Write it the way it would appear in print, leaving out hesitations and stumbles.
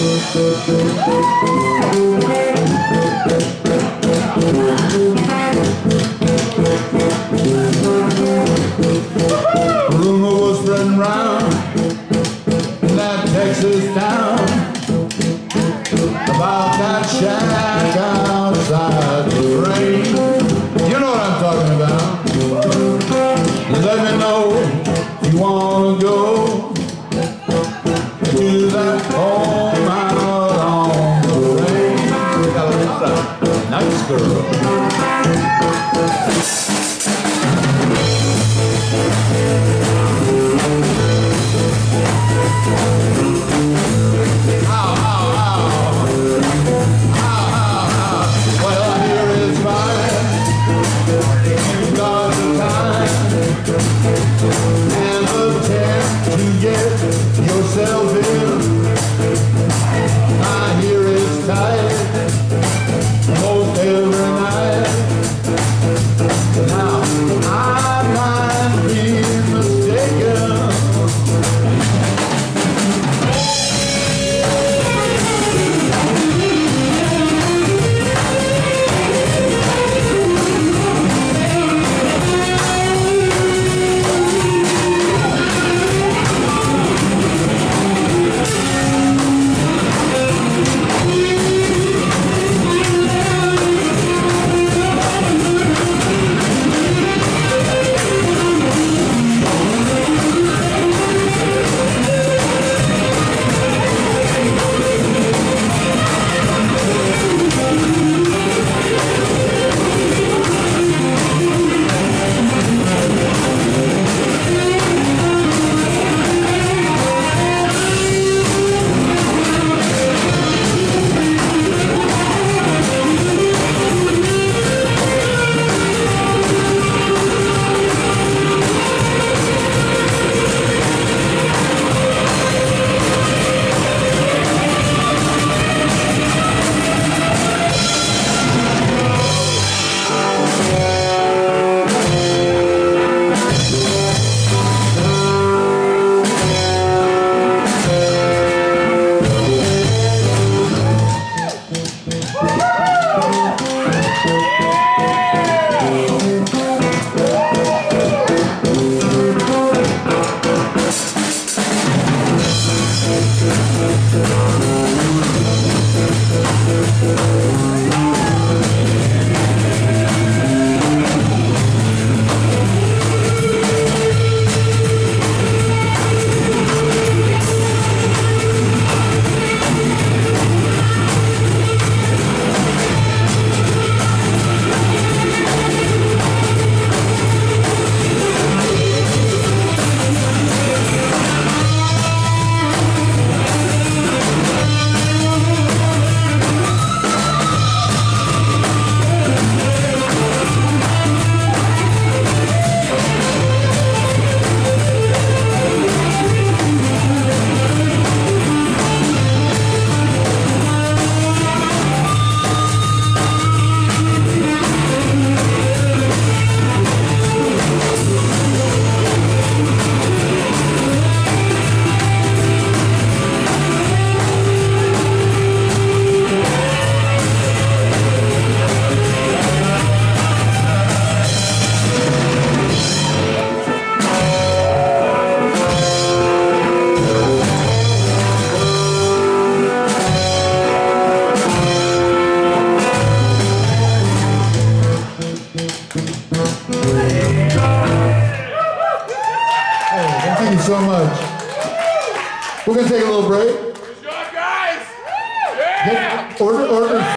Rumor was spreading round in that Texas town about that shack outside the rain. You know what I'm talking about. Let me know if you wanna go to that home out on the range. We got a lot of nice girls. And attempt to get yourself in. I hear it's tight most every night. Now I might be mistaken. Thank you so much. We're going to take a little break. Good job, guys! Yeah! Order.